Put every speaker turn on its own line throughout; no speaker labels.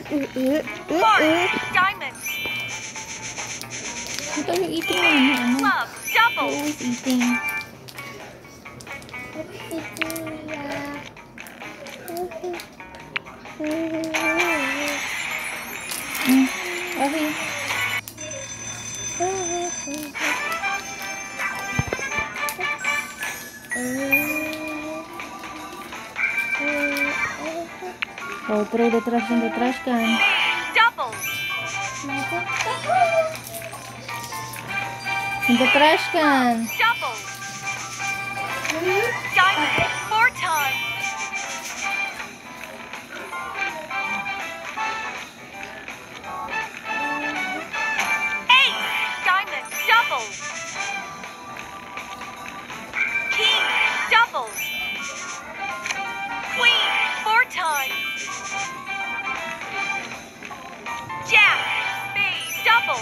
Diamond.
Ito yung eating mo na. Ano?
Club. Double.
Always eating. Okay. Oh, throw the trash in the trash can.
Double.
In the trash can.
Double. Diamond. 4 times. Ace. Diamond. Double. King. Double. Queen. 4 times. Jack. Spade. Double.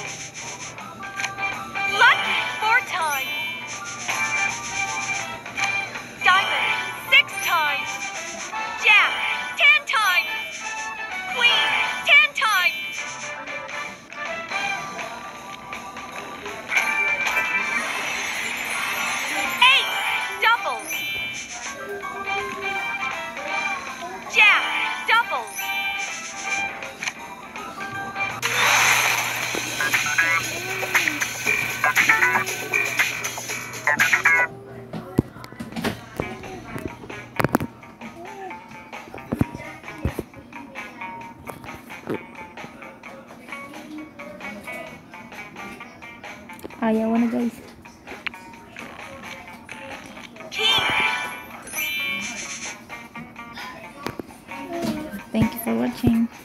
Lucky. 4 times. Diamond. 6 times. Jack. 10 times. Queen. 10 times. Ace. Double. Jack. Double.
Ayaw na guys.
King.
Thank you for watching.